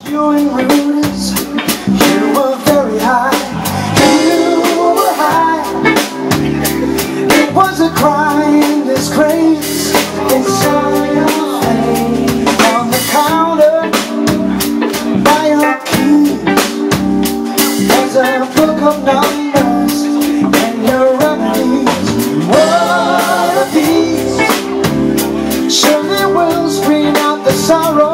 You and Rudis, you were very high. You were high. It was a crying disgrace. It's saw your face on the counter by your keys. There's a book of numbers and your remedies. What are these? Surely will screen out the sorrow.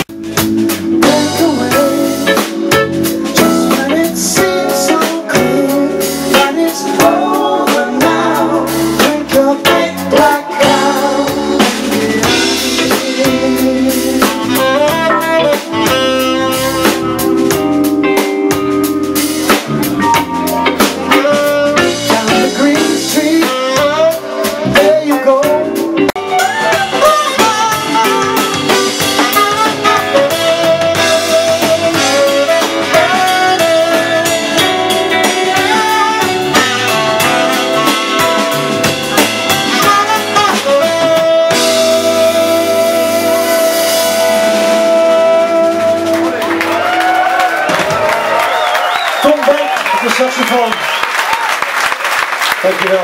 De saxofoon. Dankjewel.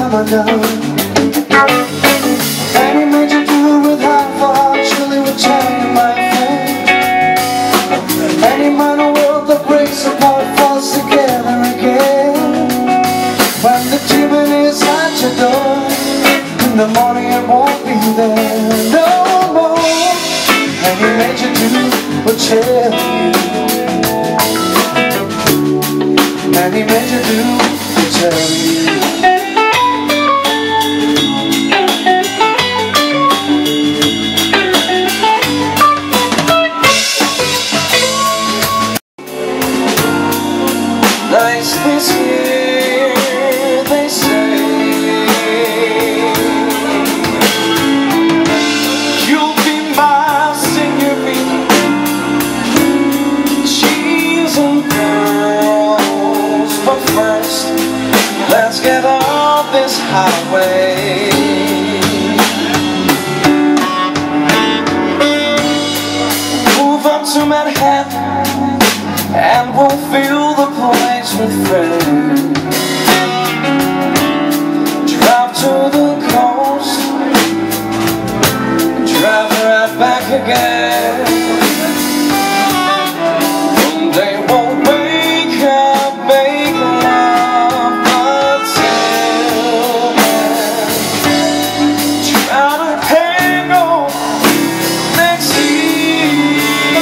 never done. And he made you do it with half a heart, surely would change my friend. Any man a world that breaks apart falls together again. When the demon is at your door, in the morning it won't be there no more. And he made you do what chill you. And he made you do what tell you. Nice this year, they say. You'll be my senorita, cheese and girls. But first, let's get off this highway. Move up to Manhattan, and we'll fill the place with friends. Drive to the coast, drive right back again. One day we'll wake up, make love, but till then, try to hang on next year.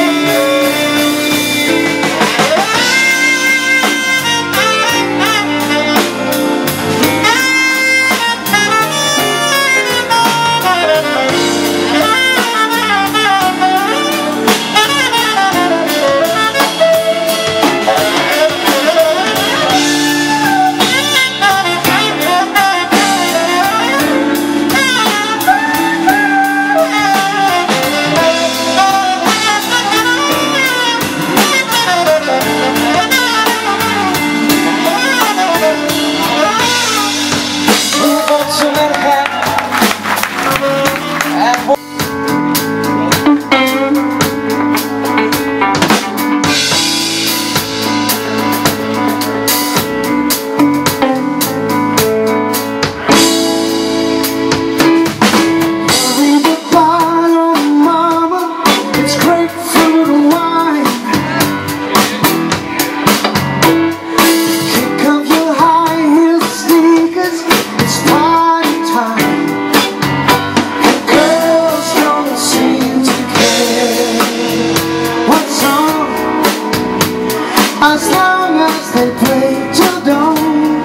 As long as they play till dawn,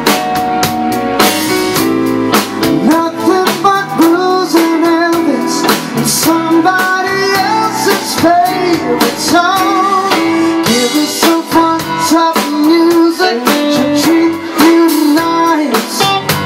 nothing but blues and Elvis and somebody else's favorite song. Give us some fun, top music, should treat you nice.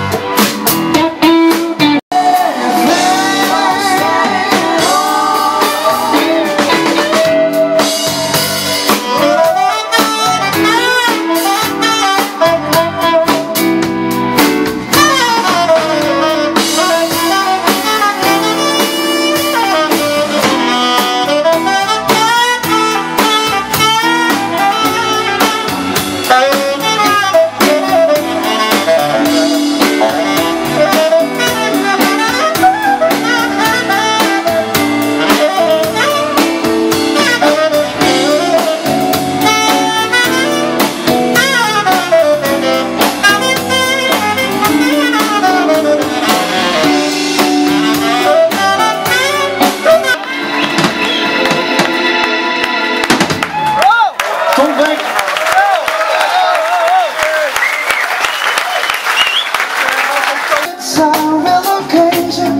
It's a real occasion.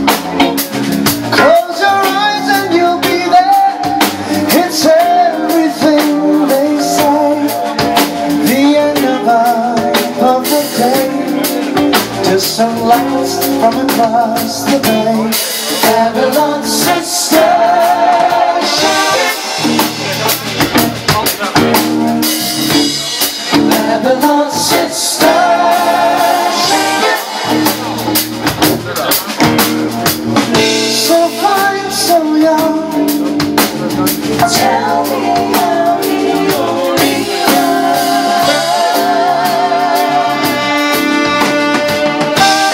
Close your eyes and you'll be there. It's everything they say. The end of the day. Distant lights from across the bay. Babylon sister. Babylon sister. So fine, so young. Tell me how you only love.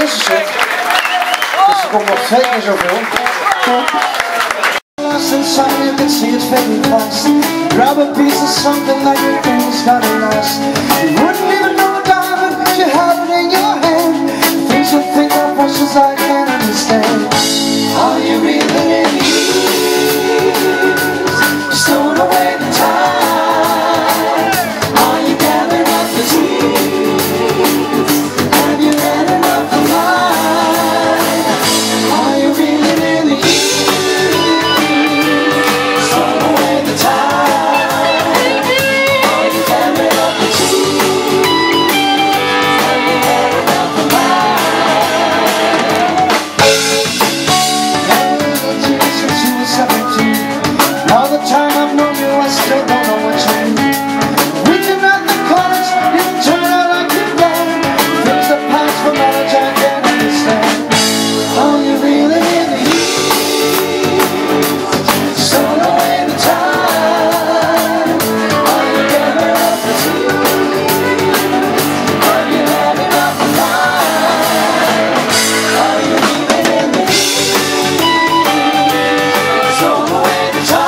deze zit. Dus er komt nog 2 keer zoveel. Lost inside, you can see it fading fast. Grab a piece of something that you think's gotta last. You wouldn't even know a diamond if you had it in your hand. Things you think are precious I can't understand. Are you reeling in the years? Stowing away the time. Are you gathering up the tears? Have you had enough of mine? Are you reeling in the years? All the time I've known you, I still don't know what you mean. Reaching out the corners, you turn out like you're wrong. Things that pass for knowledge I can't understand. Are you reeling in the years? Stowing away the time. Are you gathering up the tears? Have you had enough of mine? Are you reeling in the years? Stowing away the time.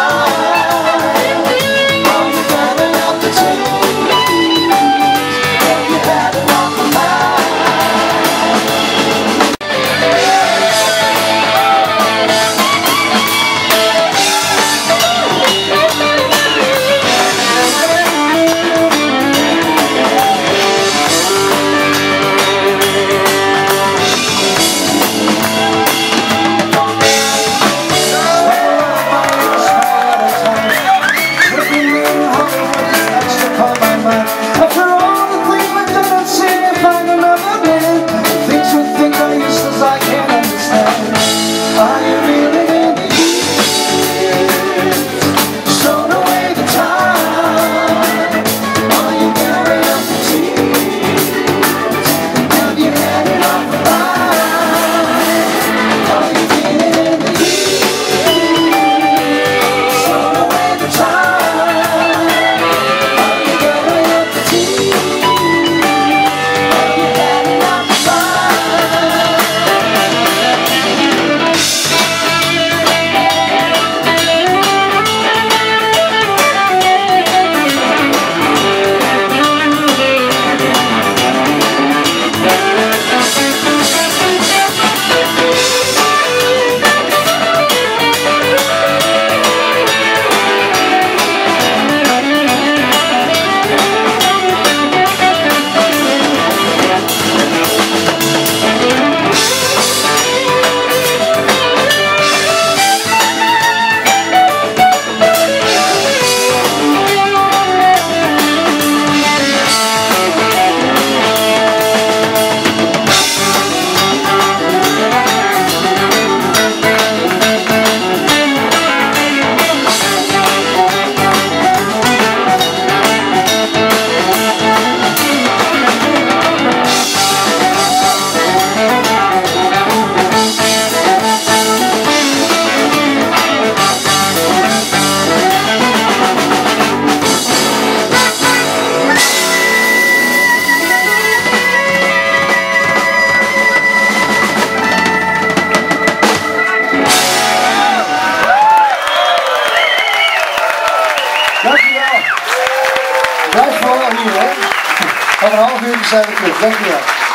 Dankjewel. Blijf vooral hier, hè. Over een half uur zijn we terug. Dankjewel.